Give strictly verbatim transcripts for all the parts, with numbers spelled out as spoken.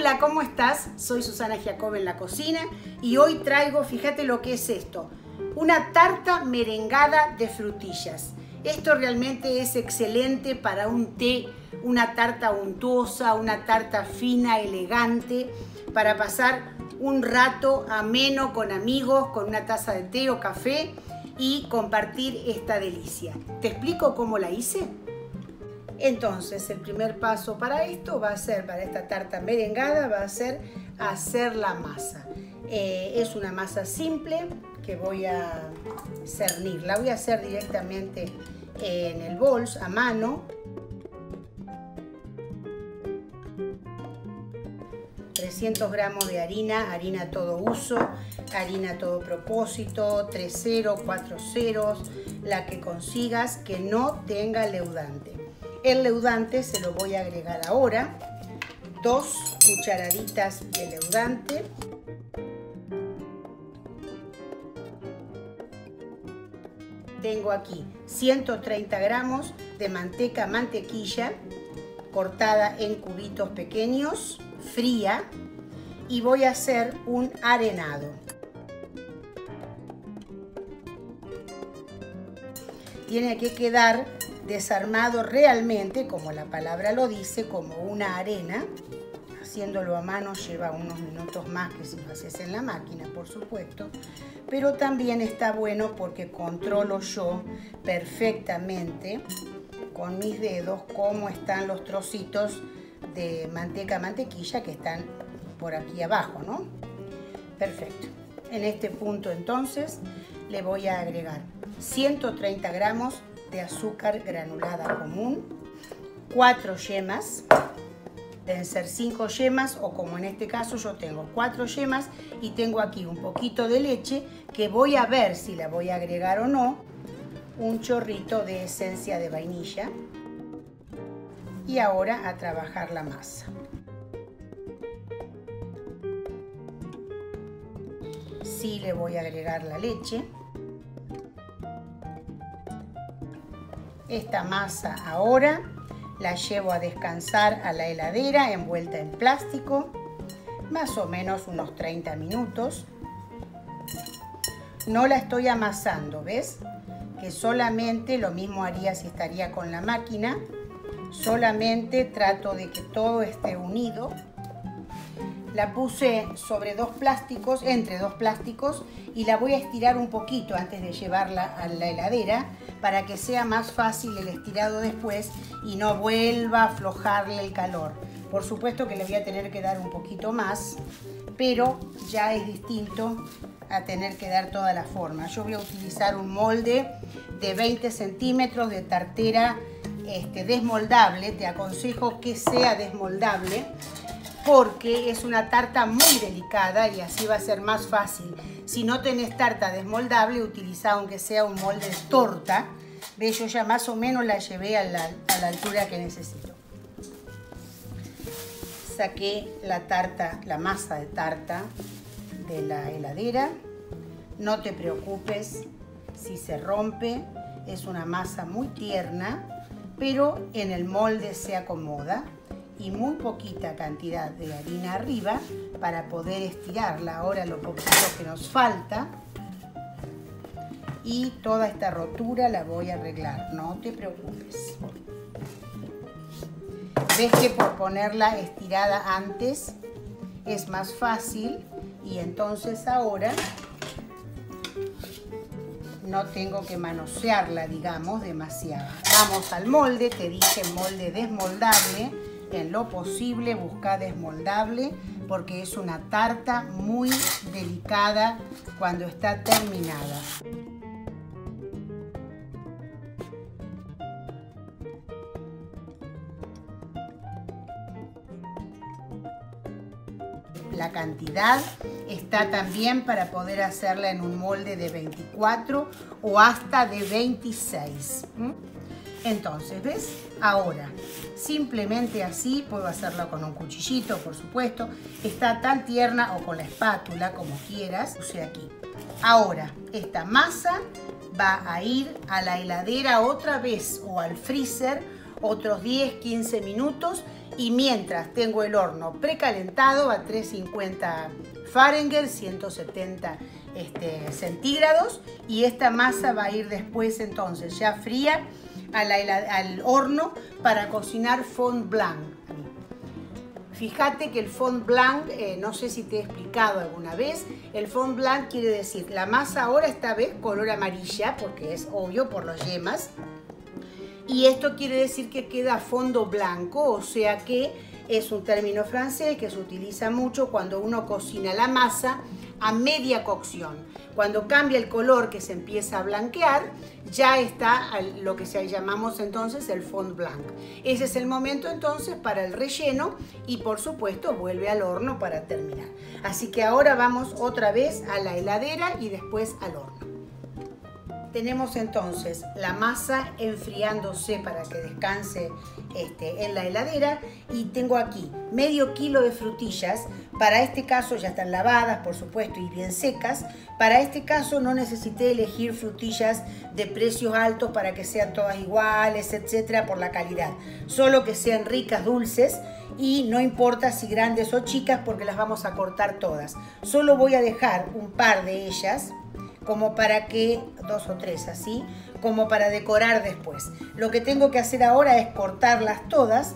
Hola, ¿cómo estás? Soy Susana Giacobbe en la cocina y hoy traigo, fíjate lo que es esto, una tarta merengada de frutillas. Esto realmente es excelente para un té, una tarta untuosa, una tarta fina, elegante, para pasar un rato ameno con amigos, con una taza de té o café y compartir esta delicia. ¿Te explico cómo la hice? Entonces, el primer paso para esto va a ser, para esta tarta merengada, va a ser hacer la masa. Eh, es una masa simple que voy a cernir. La voy a hacer directamente en el bols a mano. trescientos gramos de harina, harina todo uso, harina todo propósito, tres ceros, cuatro ceros, la que consigas que no tenga leudante. El leudante se lo voy a agregar ahora, dos cucharaditas de leudante. Tengo aquí ciento treinta gramos de manteca mantequilla cortada en cubitos pequeños, fría, y voy a hacer un arenado. Tiene que quedar desarmado realmente, como la palabra lo dice, como una arena. Haciéndolo a mano lleva unos minutos más que si lo haces en la máquina, por supuesto, pero también está bueno porque controlo yo perfectamente con mis dedos cómo están los trocitos de manteca mantequilla que están por aquí abajo, ¿no? Perfecto. En este punto entonces le voy a agregar ciento treinta gramos de azúcar granulada común, cuatro yemas, deben ser cinco yemas o como en este caso yo tengo cuatro yemas y tengo aquí un poquito de leche que voy a ver si la voy a agregar o no, un chorrito de esencia de vainilla y ahora a trabajar la masa. Sí le voy a agregar la leche. Esta masa ahora la llevo a descansar a la heladera envuelta en plástico, más o menos unos treinta minutos. No la estoy amasando, ¿ves? Que solamente lo mismo haría si estaría con la máquina, solamente trato de que todo esté unido. La puse sobre dos plásticos, entre dos plásticos, y la voy a estirar un poquito antes de llevarla a la heladera para que sea más fácil el estirado después y no vuelva a aflojarle el calor. Por supuesto que le voy a tener que dar un poquito más, pero ya es distinto a tener que dar toda la forma. Yo voy a utilizar un molde de veinte centímetros de tartera este, desmoldable. Te aconsejo que sea desmoldable, porque es una tarta muy delicada y así va a ser más fácil. Si no tenés tarta desmoldable, utiliza aunque sea un molde de torta. Ve, yo ya más o menos la llevé a la, a la altura que necesito. Saqué la tarta, la masa de tarta de la heladera. No te preocupes si se rompe, es una masa muy tierna, pero en el molde se acomoda. Y muy poquita cantidad de harina arriba para poder estirarla ahora lo poquito que nos falta. Y toda esta rotura la voy a arreglar, no te preocupes. Ves que por ponerla estirada antes es más fácil y entonces ahora no tengo que manosearla, digamos, demasiado. Vamos al molde, te dije molde desmoldable. En lo posible busca desmoldable porque es una tarta muy delicada cuando está terminada. La cantidad está también para poder hacerla en un molde de veinticuatro o hasta de veintiséis. ¿Mm? Entonces, ¿ves? Ahora, simplemente así, puedo hacerlo con un cuchillito, por supuesto. Está tan tierna o con la espátula, como quieras. Puse aquí. Ahora, esta masa va a ir a la heladera otra vez o al freezer otros diez, quince minutos Y mientras tengo el horno precalentado a trescientos cincuenta Fahrenheit, ciento setenta este, centígrados, y esta masa va a ir después entonces ya fría a la, al horno para cocinar fond blanc. Fíjate que el fond blanc, eh, no sé si te he explicado alguna vez, el fond blanc quiere decir la masa ahora esta vez color amarilla, porque es obvio por las yemas, y esto quiere decir que queda a fondo blanco, o sea que es un término francés que se utiliza mucho cuando uno cocina la masa a media cocción. Cuando cambia el color, que se empieza a blanquear, ya está lo que llamamos entonces el fond blanc. Ese es el momento entonces para el relleno y por supuesto vuelve al horno para terminar. Así que ahora vamos otra vez a la heladera y después al horno. Tenemos entonces la masa enfriándose para que descanse este, en la heladera, y tengo aquí medio kilo de frutillas. Para este caso ya están lavadas, por supuesto, y bien secas. Para este caso no necesité elegir frutillas de precios altos para que sean todas iguales, etcétera, por la calidad. Solo que sean ricas, dulces, y no importa si grandes o chicas porque las vamos a cortar todas. Solo voy a dejar un par de ellas, como para que, dos o tres así, como para decorar después. Lo que tengo que hacer ahora es cortarlas todas.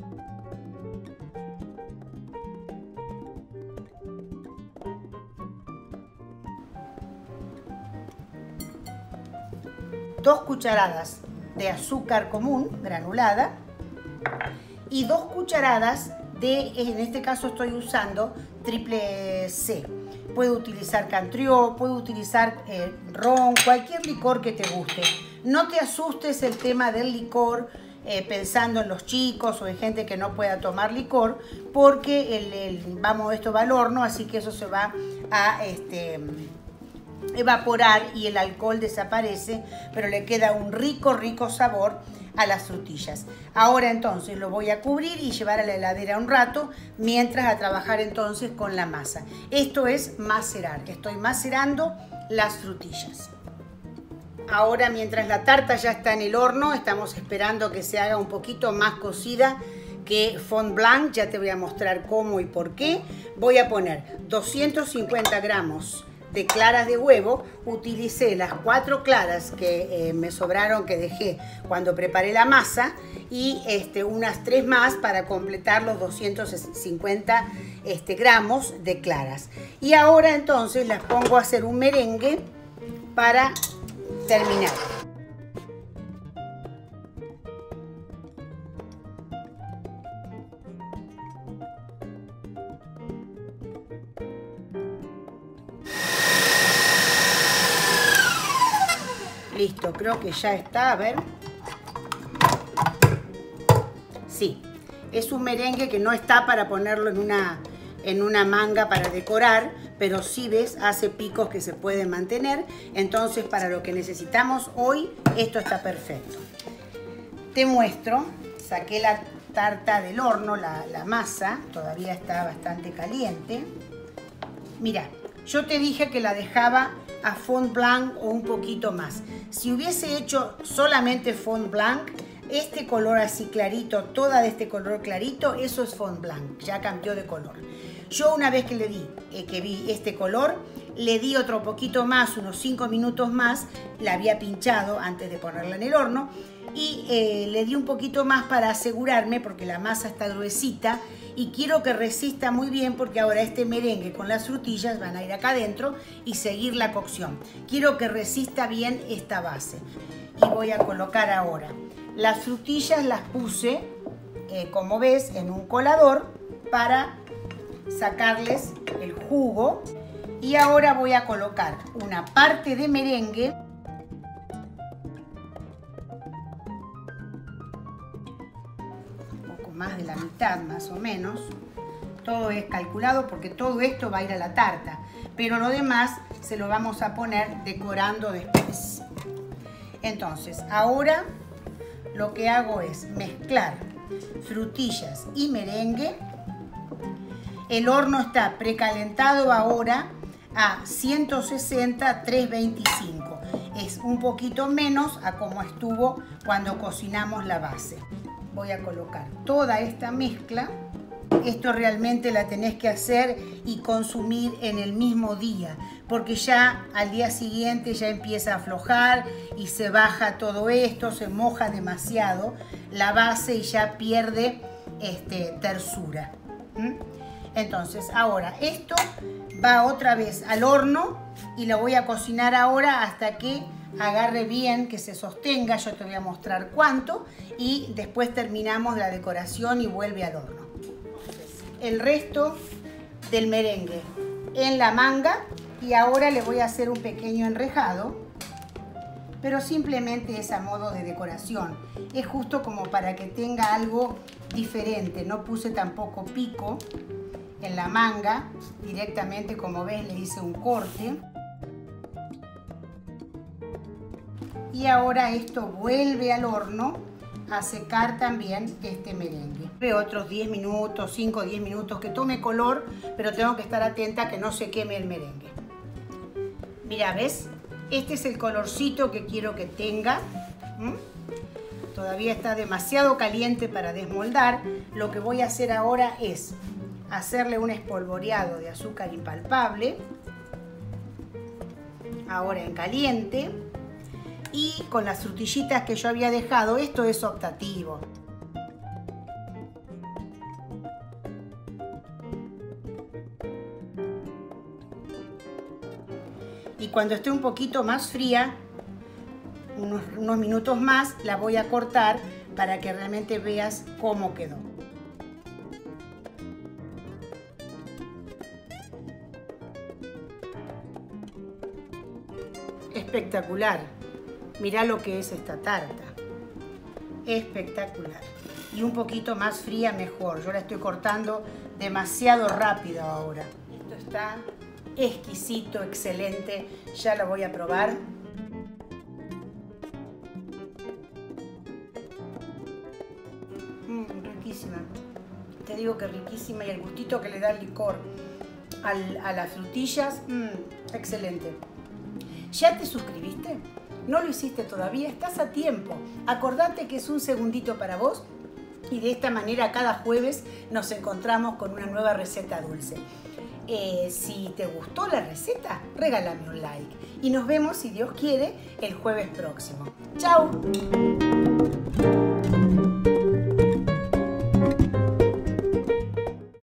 Dos cucharadas de azúcar común granulada y dos cucharadas de, en este caso estoy usando triple C. Puedo utilizar Cantrió, puedo utilizar eh, ron, cualquier licor que te guste. No te asustes el tema del licor eh, pensando en los chicos o en gente que no pueda tomar licor, porque el, el, vamos, esto va al horno, así que eso se va a este, evaporar y el alcohol desaparece, pero le queda un rico, rico sabor a las frutillas. Ahora entonces lo voy a cubrir y llevar a la heladera un rato, mientras a trabajar entonces con la masa. Esto es macerar, estoy macerando las frutillas. Ahora, mientras la tarta ya está en el horno, estamos esperando que se haga un poquito más cocida que fond blanc. Ya te voy a mostrar cómo y por qué. Voy a poner doscientos cincuenta gramos de claras de huevo. Utilicé las cuatro claras que eh, me sobraron, que dejé cuando preparé la masa, y este, unas tres más para completar los doscientos cincuenta este, gramos de claras. Y ahora entonces las pongo a hacer un merengue para terminar. Listo, creo que ya está, a ver. Sí, es un merengue que no está para ponerlo en una, en una manga para decorar, pero sí, ves, hace picos que se pueden mantener. Entonces, para lo que necesitamos hoy, esto está perfecto. Te muestro, saqué la tarta del horno, la, la masa, todavía está bastante caliente. Mira, yo te dije que la dejaba a fond blanc o un poquito más. Si hubiese hecho solamente fond blanc, este color así clarito, toda de este color clarito, eso es fond blanc, ya cambió de color. Yo una vez que le di, eh, que vi este color, le di otro poquito más, unos cinco minutos más, la había pinchado antes de ponerla en el horno, y eh, le di un poquito más para asegurarme, porque la masa está gruesita y quiero que resista muy bien, porque ahora este merengue con las frutillas van a ir acá adentro y seguir la cocción. Quiero que resista bien esta base. Y voy a colocar ahora las frutillas, las puse, eh, como ves, en un colador para sacarles el jugo. Y ahora voy a colocar una parte de merengue, un poco más de la mitad más o menos. Todo es calculado porque todo esto va a ir a la tarta, pero lo demás se lo vamos a poner decorando después. Entonces, ahora lo que hago es mezclar frutillas y merengue. El horno está precalentado ahora a ciento sesenta, trescientos veinticinco. Es un poquito menos a como estuvo cuando cocinamos la base. voy a colocar toda esta mezcla. Esto realmente la tenés que hacer y consumir en el mismo día, porque ya al día siguiente ya empieza a aflojar y se baja todo esto, se moja demasiado la base y ya pierde este, tersura. ¿Mm? Entonces ahora esto va otra vez al horno y lo voy a cocinar ahora hasta que agarre bien, que se sostenga. Yo te voy a mostrar cuánto y después terminamos la decoración y vuelve al horno. El resto del merengue en la manga y ahora le voy a hacer un pequeño enrejado, pero simplemente es a modo de decoración. Es justo como para que tenga algo diferente. No puse tampoco pico en la manga, directamente, como ves, le hice un corte. Y ahora esto vuelve al horno a secar también este merengue. Otros diez minutos, cinco o diez minutos, que tome color, pero tengo que estar atenta a que no se queme el merengue. Mira, ¿ves? Este es el colorcito que quiero que tenga. ¿Mm? Todavía está demasiado caliente para desmoldar. Lo que voy a hacer ahora es hacerle un espolvoreado de azúcar impalpable, ahora en caliente. Y con las frutillitas que yo había dejado, esto es optativo. Y cuando esté un poquito más fría, unos, unos minutos más, la voy a cortar para que realmente veas cómo quedó. Espectacular. Mirá lo que es esta tarta. Espectacular. Y un poquito más fría mejor. Yo la estoy cortando demasiado rápido ahora. Esto está exquisito, excelente. Ya lo voy a probar. Mm, riquísima. Te digo que riquísima, y el gustito que le da el licor al, a las frutillas, mm, excelente. ¿Ya te suscribiste? ¿No lo hiciste todavía? Estás a tiempo. Acordate que es un segundito para vos y de esta manera cada jueves nos encontramos con una nueva receta dulce. Eh, si te gustó la receta, regálame un like y nos vemos, si Dios quiere, el jueves próximo. ¡Chao!